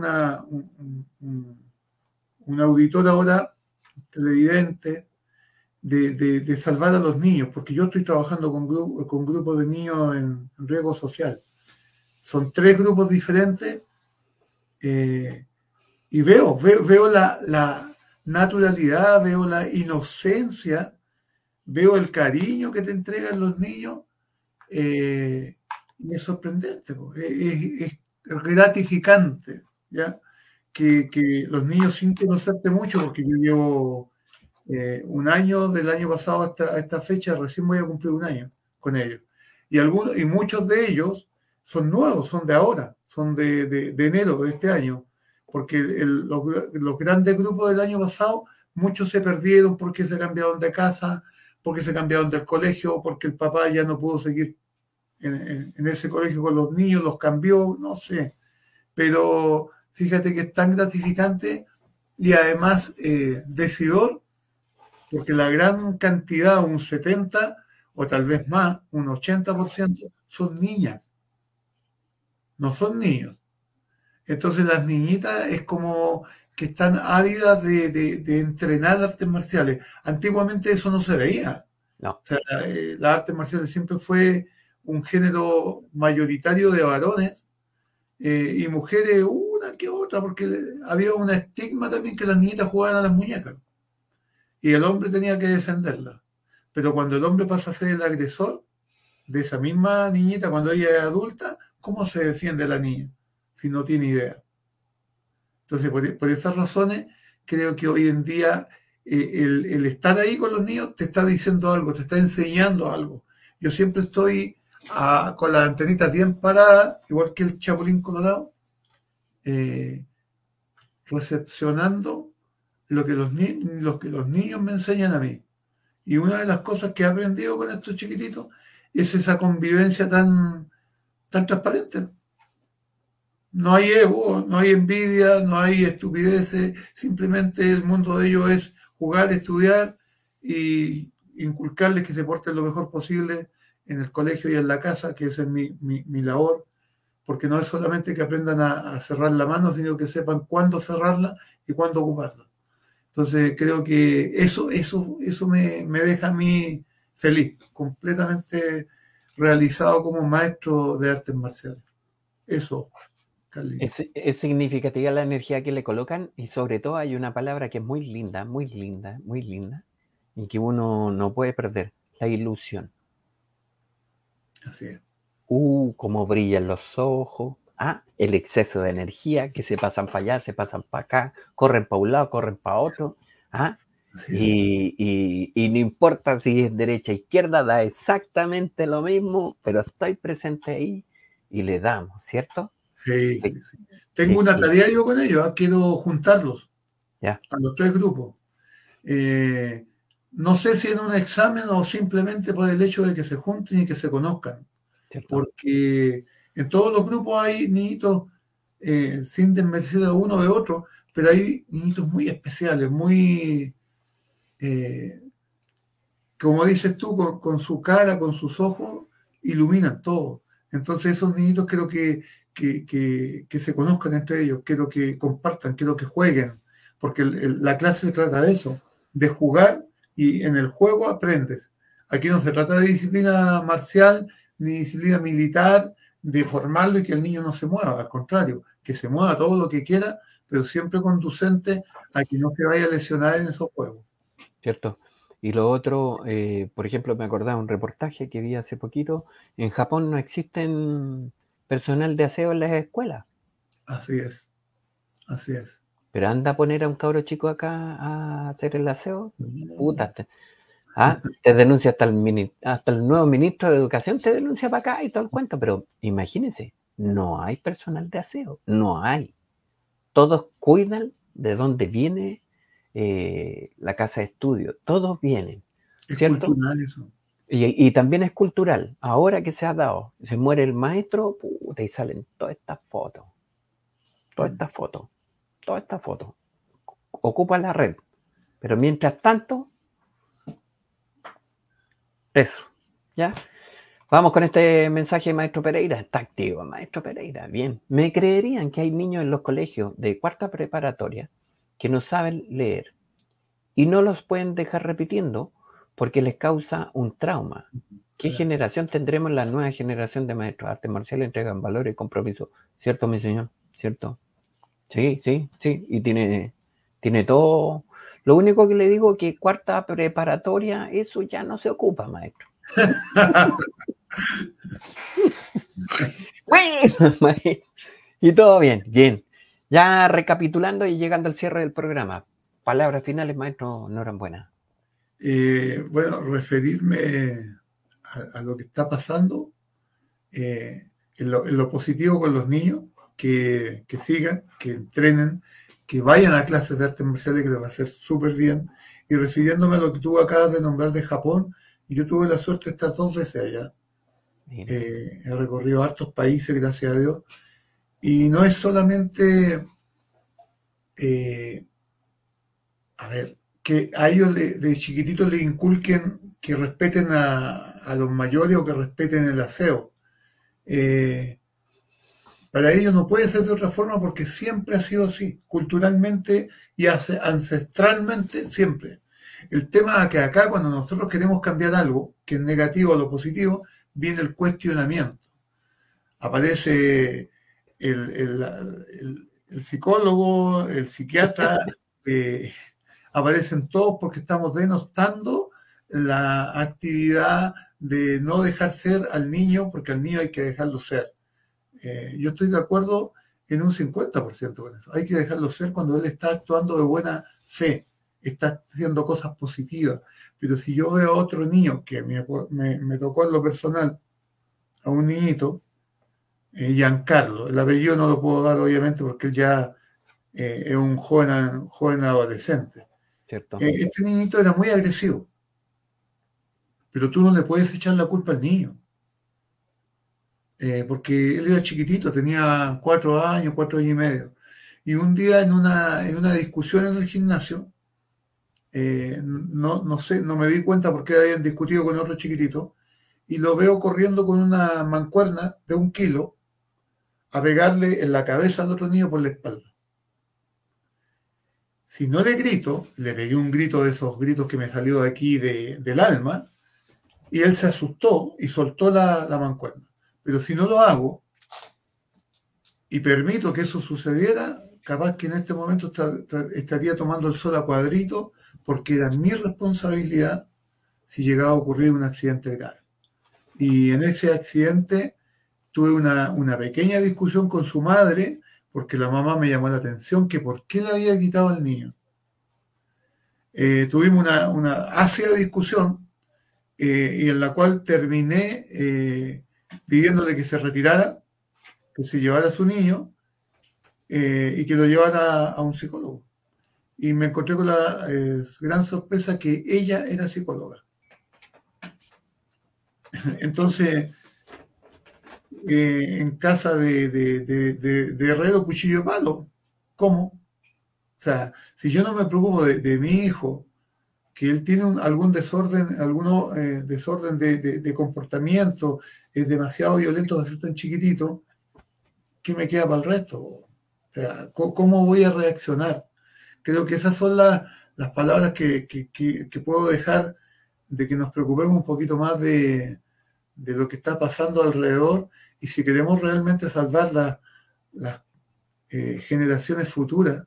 un auditor ahora, televidente, de salvar a los niños, porque yo estoy trabajando con grupos de niños en riesgo social. Son 3 grupos diferentes y veo la naturalidad, veo la inocencia, veo el cariño que te entregan los niños y es sorprendente, es gratificante, ¿ya? Que los niños, sin conocerte mucho, porque yo llevo un año, del año pasado hasta esta fecha, recién voy a cumplir un año con ellos. Y muchos de ellos son nuevos, son de ahora, son de enero de este año, porque los grandes grupos del año pasado, muchos se perdieron porque se cambiaron de casa, porque se cambiaron del colegio, porque el papá ya no pudo seguir en ese colegio con los niños, los cambió, no sé. Pero fíjate que es tan gratificante y además decidor, porque la gran cantidad, un 70% o tal vez más, un 80%, son niñas, no son niños. Entonces las niñitas es como que están ávidas de entrenar artes marciales. Antiguamente eso no se veía. No. O sea, las artes marciales siempre fue un género mayoritario de varones y mujeres una que otra, porque había un estigma también que las niñitas jugaban a las muñecas y el hombre tenía que defenderlas. Pero cuando el hombre pasa a ser el agresor de esa misma niñita, cuando ella es adulta, ¿cómo se defiende la niña si no tiene idea? Entonces, por esas razones, creo que hoy en día el estar ahí con los niños te está diciendo algo, te está enseñando algo. Yo siempre estoy con las antenitas bien paradas, igual que el Chapulín Colorado, recepcionando lo que los niños me enseñan a mí. Y una de las cosas que he aprendido con estos chiquititos es esa convivencia tan transparente. No hay ego, no hay envidia, no hay estupideces, simplemente el mundo de ellos es jugar, estudiar y inculcarles que se porten lo mejor posible en el colegio y en la casa, que esa es mi labor, porque no es solamente que aprendan a cerrar la mano, sino que sepan cuándo cerrarla y cuándo ocuparla. Entonces creo que eso me deja a mí feliz, completamente realizado como maestro de artes marciales. Eso, Carlito. Es significativa la energía que le colocan y sobre todo hay una palabra que es muy linda y que uno no puede perder, la ilusión. Así es. Cómo brillan los ojos, el exceso de energía, que se pasan para allá, se pasan para acá, corren para un lado, corren para otro, y no importa si es derecha o izquierda, da exactamente lo mismo, pero estoy presente ahí y le damos, ¿cierto? Sí. Tengo una tarea yo con ellos, quiero juntarlos a los 3 grupos. No sé si en un examen o simplemente por el hecho de que se junten y que se conozcan. ¿Cierto? Porque en todos los grupos hay niñitos sin desmerecer a uno de otro, pero hay niñitos muy especiales, muy, como dices tú, con su cara, con sus ojos, iluminan todo. Entonces esos niñitos creo que se conozcan entre ellos, quiero que compartan, quiero que jueguen, porque la clase se trata de eso, de jugar y en el juego aprendes. Aquí no se trata de disciplina marcial ni disciplina militar, de formarlo y que el niño no se mueva, al contrario, que se mueva todo lo que quiera, pero siempre conducente a que no se vaya a lesionar en esos juegos. Cierto. Y lo otro, por ejemplo, me acordaba un reportaje que vi hace poquito, en Japón no existen personal de aseo en las escuelas. Así es. Pero anda a poner a un cabro chico acá a hacer el aseo, puta, te denuncia hasta el nuevo ministro de Educación, te denuncia para acá y todo el cuento, pero imagínense, no hay personal de aseo, no hay. Todos cuidan de dónde viene la casa de estudio, todos vienen, ¿cierto? Es cultural eso. Y también es cultural. Ahora que se ha dado, se muere el maestro, puta, y salen todas estas fotos. Ocupa la red. Pero mientras tanto, eso, ¿ya? Vamos con este mensaje de Maestro Pereira. Está activo, Maestro Pereira. Bien. ¿Me creerían que hay niños en los colegios de cuarta preparatoria que no saben leer y no los pueden dejar repitiendo porque les causa un trauma? ¿Qué generación tendremos? La nueva generación de maestros de artes marciales entregan valor y compromiso. ¿Cierto, mi señor? ¿Cierto? Sí. Y tiene todo. Lo único que le digo es que cuarta preparatoria, eso ya no se ocupa, maestro. Y todo bien. Ya recapitulando y llegando al cierre del programa. Palabras finales, maestro Norambuena. Bueno, referirme a lo que está pasando en lo positivo con los niños, que sigan, que entrenen, que vayan a clases de artes marciales, que les va a hacer súper bien. Y refiriéndome a lo que tú acabas de nombrar de Japón, yo tuve la suerte de estar 2 veces allá. He recorrido hartos países, gracias a Dios, y no es solamente, a ver, que a ellos de chiquititos les inculquen que respeten a los mayores o que respeten el aseo. Para ellos no puede ser de otra forma porque siempre ha sido así, culturalmente y ancestralmente siempre. El tema es que acá cuando nosotros queremos cambiar algo, que es negativo a lo positivo, viene el cuestionamiento. Aparece el psicólogo, el psiquiatra, aparecen todos porque estamos denostando la actividad de no dejar ser al niño, porque al niño hay que dejarlo ser. Yo estoy de acuerdo en un 50% con eso. Hay que dejarlo ser cuando él está actuando de buena fe, está haciendo cosas positivas. Pero si yo veo a otro niño, que me tocó en lo personal, a un niñito, Giancarlo, el apellido no lo puedo dar obviamente porque él ya es un joven adolescente. ¿Cierto? Este niñito era muy agresivo, pero tú no le puedes echar la culpa al niño. Porque él era chiquitito, tenía 4 años, 4 años y medio. Y un día en una discusión en el gimnasio, no sé, no me di cuenta porque habían discutido con otro chiquitito, y lo veo corriendo con una mancuerna de 1 kilo a pegarle en la cabeza al otro niño por la espalda. Si no le grito, le pegué un grito de esos gritos que me salió de aquí del alma, y él se asustó y soltó la mancuerna. Pero si no lo hago y permito que eso sucediera, capaz que en este momento estaría tomando el sol a cuadrito porque era mi responsabilidad si llegaba a ocurrir un accidente grave. Y en ese accidente tuve una pequeña discusión con su madre porque la mamá me llamó la atención que por qué le había gritado al niño. Tuvimos una ácida discusión y en la cual terminé pidiéndole que se retirara, que se llevara a su niño y que lo llevara a un psicólogo. Y me encontré con la gran sorpresa que ella era psicóloga. Entonces, en casa de herrero, cuchillo de palo, ¿cómo? O sea, si yo no me preocupo de mi hijo, que él tiene algún desorden, desorden de comportamiento, es demasiado violento de ser tan chiquitito, ¿qué me queda para el resto? O sea, ¿cómo voy a reaccionar? Creo que esas son las palabras que puedo dejar, de que nos preocupemos un poquito más de lo que está pasando alrededor, y si queremos realmente salvar las generaciones futuras.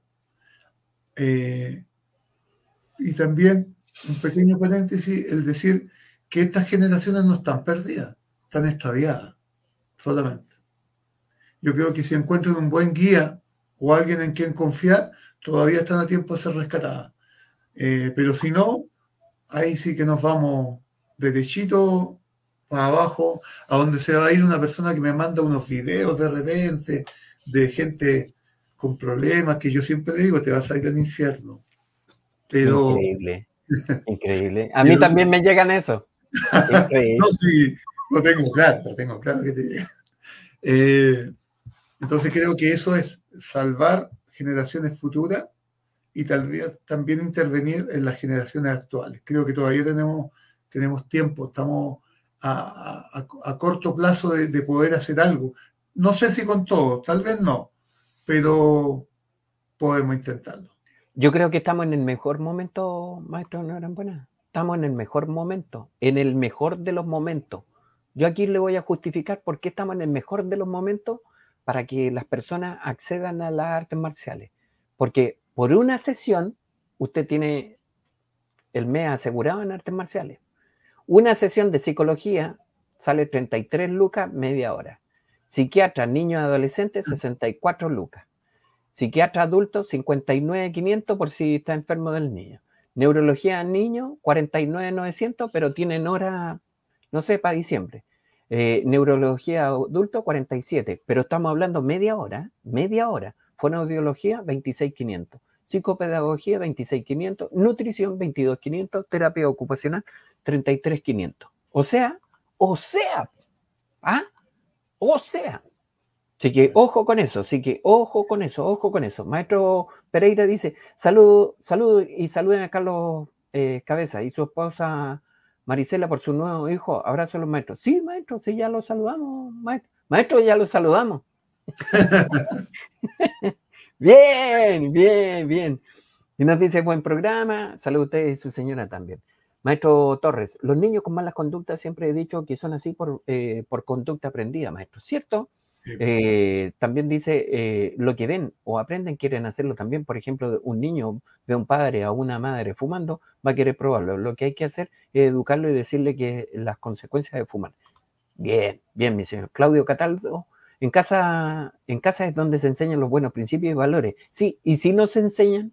Y también, un pequeño paréntesis, el decir que estas generaciones no están perdidas, están extraviadas solamente. Yo creo que si encuentran un buen guía o alguien en quien confiar, todavía están a tiempo de ser rescatadas. Pero si no, ahí sí que nos vamos derechito para abajo, a donde se va a ir una persona que me manda unos videos de repente de gente con problemas, que yo siempre le digo, te vas a ir al infierno. Pero, increíble, increíble. A mí también me llegan eso. no, sí, lo tengo claro que te llega. Entonces creo que eso es salvar generaciones futuras y tal vez también intervenir en las generaciones actuales. Creo que todavía tenemos tiempo, estamos a corto plazo de poder hacer algo. No sé si con todo, tal vez no, pero podemos intentarlo. Yo creo que estamos en el mejor momento, maestro Norambuena. Estamos en el mejor momento, en el mejor de los momentos. Yo aquí le voy a justificar por qué estamos en el mejor de los momentos para que las personas accedan a las artes marciales. Porque por una sesión, usted tiene el mes asegurado en artes marciales. Una sesión de psicología sale 33 lucas, media hora. Psiquiatra, niños y adolescentes, 64 lucas. Psiquiatra adulto, 59.500 por si está enfermo del niño. Neurología niño, 49.900, pero tienen hora, no sé, para diciembre. Neurología adulto, 47, pero estamos hablando media hora. Fonoaudiología, 26.500. Psicopedagogía, 26.500. Nutrición, 22.500. Terapia ocupacional, 33.500. O sea, ¿Ah? O sea. Así que ojo con eso, ojo con eso. Maestro Pereira dice, salud y saluden a Carlos Cabeza y su esposa Marisela por su nuevo hijo. Abrazo a los maestros. Sí, maestro, sí, ya lo saludamos, maestro. Maestro, ya lo saludamos. Bien. Y nos dice, buen programa. Salud a usted y su señora también. Maestro Torres, los niños con malas conductas siempre he dicho que son así por conducta aprendida, maestro, ¿cierto? También dice, lo que ven o aprenden quieren hacerlo también. Por ejemplo, un niño ve a un padre o a una madre fumando, va a querer probarlo. Lo que hay que hacer es educarlo y decirle que las consecuencias de fumar. Bien, mi señor. Claudio Cataldo, en casa es donde se enseñan los buenos principios y valores. Sí, y si no se enseñan,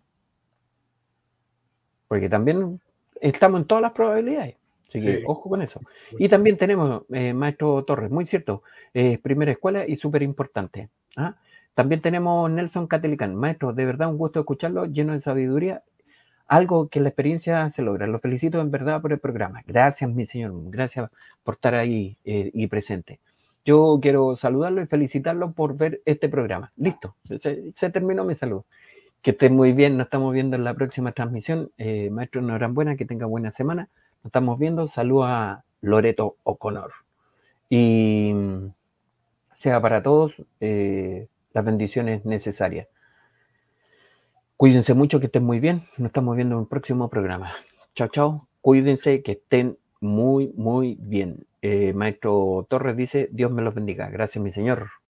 porque también estamos en todas las probabilidades. Así que ojo con eso. Y también tenemos, maestro Torres, muy cierto, primera escuela y súper importante. ¿Ah? También tenemos Nelson Catelicán. Maestro, de verdad un gusto escucharlo, lleno de sabiduría. Algo que la experiencia se logra. Lo felicito en verdad por el programa. Gracias, mi señor. Gracias por estar ahí y presente. Yo quiero saludarlo y felicitarlo por ver este programa. Listo. Se terminó mi saludo. Que esté muy bien. Nos estamos viendo en la próxima transmisión. Maestro, enhorabuena. Que tenga buena semana. Nos estamos viendo. Saludos a Loreto O'Connor. Y sea para todos las bendiciones necesarias. Cuídense mucho, que estén muy bien. Nos estamos viendo en el próximo programa. Chao. Cuídense, que estén muy bien. Maestro Torres dice, Dios me los bendiga. Gracias, mi señor.